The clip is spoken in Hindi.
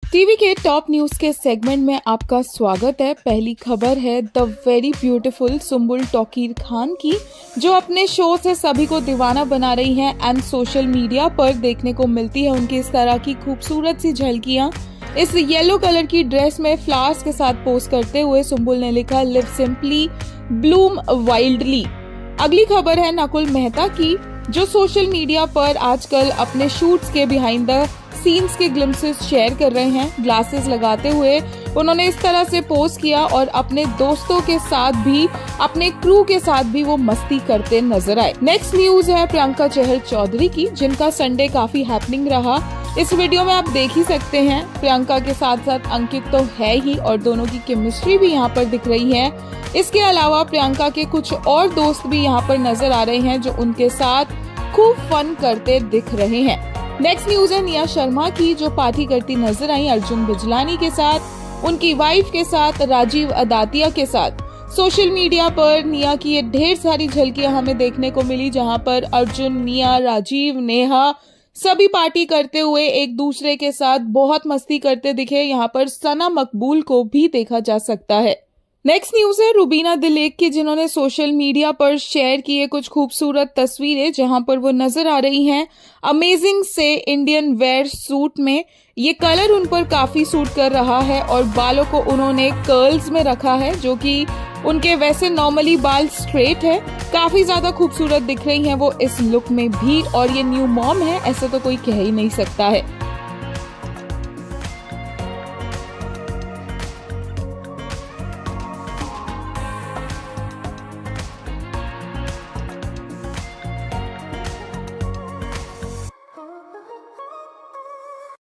टीवी के टॉप न्यूज के सेगमेंट में आपका स्वागत है। पहली खबर है the very beautiful Sumbul Touqeer Khan की, जो अपने शो से सभी को दीवाना बना रही हैं एंड सोशल मीडिया पर देखने को मिलती है उनकी इस तरह की खूबसूरत सी झलकियां। इस येलो कलर की ड्रेस में फ्लावर्स के साथ पोज करते हुए सुंबुल ने लिखा लिव सिंपली ब्लूम वाइल्डली। अगली खबर है नकुल मेहता की, जो सोशल मीडिया पर आजकल अपने शूट्स के बिहाइंड द सीन्स के ग्लिम्सेस शेयर कर रहे हैं। ग्लासेस लगाते हुए उन्होंने इस तरह से पोस्ट किया और अपने दोस्तों के साथ भी, अपने क्रू के साथ भी वो मस्ती करते नजर आए। नेक्स्ट न्यूज है प्रियंका चहल चौधरी की, जिनका संडे काफी हैपनिंग रहा। इस वीडियो में आप देख ही सकते हैं, प्रियंका के साथ साथ अंकित तो है ही और दोनों की केमिस्ट्री भी यहाँ पर दिख रही है। इसके अलावा प्रियंका के कुछ और दोस्त भी यहाँ पर नजर आ रहे हैं, जो उनके साथ खूब फन करते दिख रहे हैं। नेक्स्ट न्यूज है निया शर्मा की, जो पार्टी करती नजर आई अर्जुन बिजलानी के साथ, उनकी वाइफ के साथ, राजीव अदातिया के साथ। सोशल मीडिया पर निया की ये ढेर सारी झलकियां हमें देखने को मिली, जहां पर अर्जुन, निया, राजीव, नेहा सभी पार्टी करते हुए एक दूसरे के साथ बहुत मस्ती करते दिखे। यहाँ पर सना मकबूल को भी देखा जा सकता है। नेक्स्ट न्यूज है रुबीना दिलेक की, जिन्होंने सोशल मीडिया पर शेयर किए कुछ खूबसूरत तस्वीरें, जहां पर वो नजर आ रही हैं अमेजिंग से इंडियन वेयर सूट में। ये कलर उन पर काफी सूट कर रहा है और बालों को उन्होंने कर्ल्स में रखा है, जो कि उनके वैसे नॉर्मली बाल स्ट्रेट है। काफी ज्यादा खूबसूरत दिख रही हैं वो इस लुक में भी, और ये न्यू मॉम है, ऐसे तो कोई कह ही नहीं सकता है।